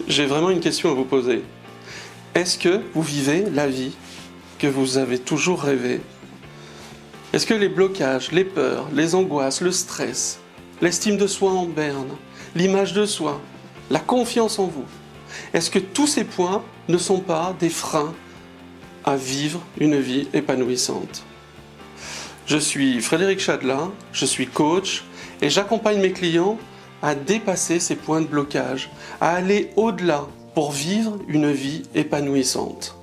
J'ai vraiment une question à vous poser. Est-ce que vous vivez la vie que vous avez toujours rêvé? Est-ce que les blocages, les peurs, les angoisses, le stress, l'estime de soi en berne, l'image de soi, la confiance en vous, est-ce que tous ces points ne sont pas des freins à vivre une vie épanouissante? Je suis Frédéric Chadelain, je suis coach et j'accompagne mes clients à dépasser ces points de blocage, à aller au-delà pour vivre une vie épanouissante.